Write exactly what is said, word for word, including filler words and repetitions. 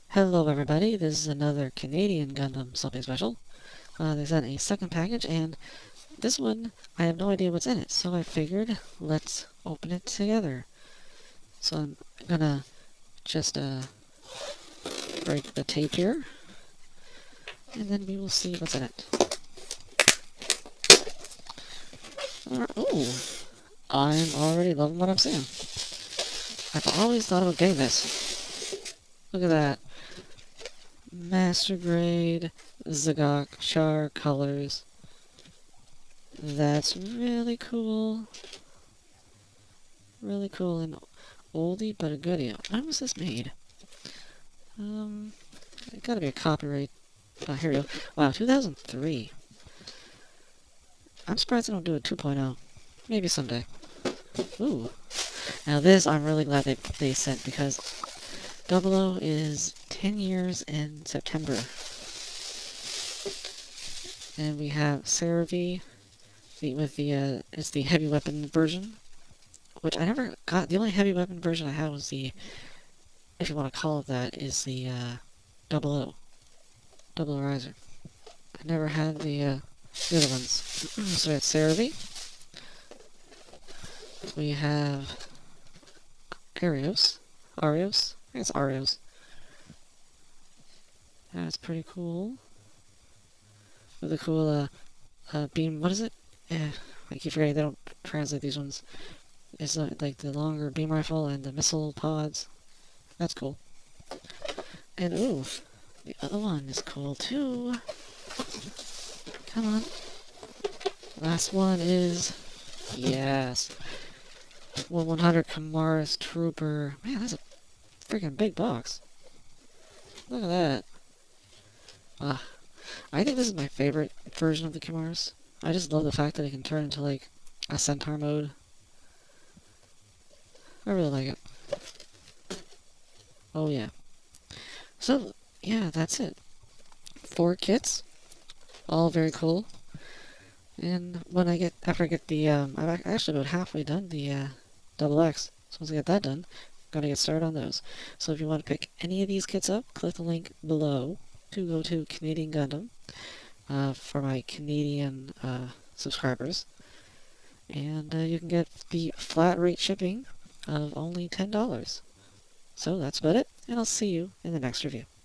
Hello everybody, this is another Canadian Gundam something special. Uh, they sent a second package, and this one, I have no idea what's in it, so I figured, let's open it together. So I'm gonna just, uh, break the tape here, and then we will see what's in it. Uh, ooh, I'm already loving what I'm seeing. I've always thought about getting this. Look at that. Master grade Zagok Char colors. That's really cool. Really cool and oldie but a goodie. When was this made? Um, it gotta be a copyright. Oh, here we go. Wow, two thousand three. I'm surprised they don't do a two point oh. Maybe someday. Ooh. Now this I'm really glad they, they sent, because Double O is ten years in September. And we have Cerevi the, with the, uh, it's the heavy weapon version, which I never got. The only heavy weapon version I had was the, if you want to call it that, is the, uh, Double O. Double O Riser. I never had the, uh, the other ones. So we have Cerevi. We have Arios. Arios? I think it's Arios. That's pretty cool. With a cool, uh, uh, beam, what is it? Eh, I keep forgetting they don't translate these ones. It's uh, like the longer beam rifle and the missile pods. That's cool. And ooh, the other one is cool too. Come on. Last one is, yes, one hundred Kamara's Trooper. Man, that's a freaking big box. Look at that. Ah, I think this is my favorite version of the Kamaras. I just love the fact that it can turn into, like, a Centaur mode. I really like it. Oh, yeah. So, yeah, that's it. Four kits. All very cool. And when I get, after I get the, um, I'm actually about halfway done the, uh, Double X. So once I get that done, I'm gonna get started on those. So if you want to pick any of these kits up, click the link below to go to Canadian Gundam. Uh, for my Canadian uh, subscribers, and uh, you can get the flat rate shipping of only ten dollars. So that's about it, and I'll see you in the next review.